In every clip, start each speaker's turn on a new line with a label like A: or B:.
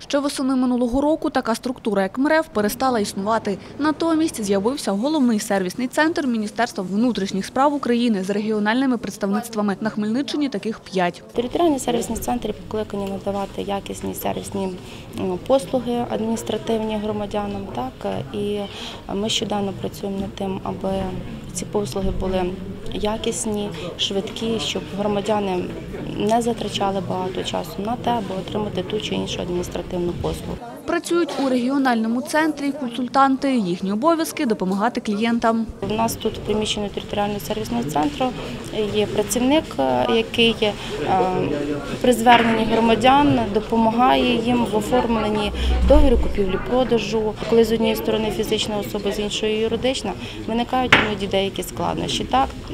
A: Ще восени минулого року така структура, як МРЕВ, перестала існувати. Натомість з'явився головний сервісний центр Міністерства внутрішніх справ України з регіональними представництвами. На Хмельниччині таких 5.
B: Територіальні сервісні центри покликані надавати якісні сервісні послуги адміністративні громадянам. І ми щоденно працюємо над тим, аби ці послуги були якісні, швидкі, щоб громадяни не затрачали багато часу на те, аби отримати ту чи іншу адміністративну послугу.
A: Працюють у регіональному центрі консультанти. Їхні обов'язки – допомагати клієнтам.
B: У нас тут в приміщенні територіального сервісного центру є працівник, який при зверненні громадян допомагає їм в оформленні договору купівлі-продажу. Коли з однієї сторони фізична особа, з іншої юридична, виникають іноді деякі складнощі.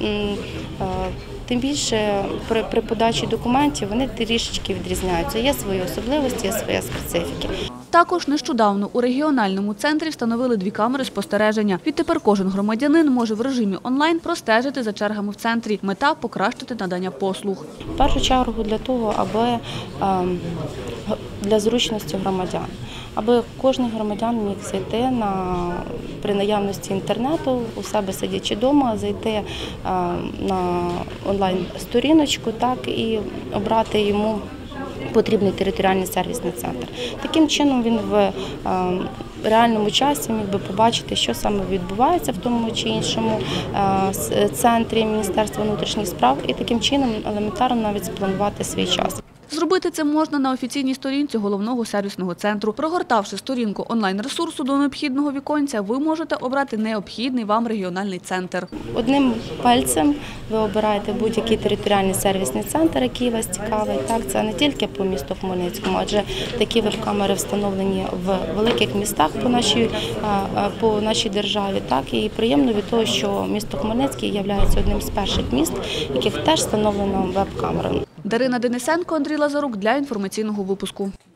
B: Тим більше при подачі документів вони трішечки відрізняються. Є свої особливості, є своя специфіка.
A: Також нещодавно у регіональному центрі встановили 2 камери спостереження. Відтепер кожен громадянин може в режимі онлайн простежити за чергами в центрі. Мета – покращити надання послуг.
B: В першу чергу для того, аби для зручності громадян, аби кожен громадян міг зайти при наявності інтернету, у себе сидячи вдома, зайти на онлайн-сторіночку і обрати йому потрібний територіальний сервісний центр. Таким чином він в реальному часі міг би побачити, що саме відбувається в тому чи іншому центрі Міністерства внутрішніх справ і таким чином елементарно навіть спланувати свій час.
A: Зробити це можна на офіційній сторінці головного сервісного центру. Прогортавши сторінку онлайн-ресурсу до необхідного віконця, ви можете обрати необхідний вам регіональний центр.
B: Одним пальцем ви обираєте будь-який територіальний сервісний центр, який вас цікавить. Це не тільки по місту Хмельницькому, адже такі веб-камери встановлені в великих містах по нашій державі. І приємно від того, що місто Хмельницький є одним з перших міст, яких теж встановлено веб-камери.
A: Дарина Денисенко, Андрій Лазарук для інформаційного випуску.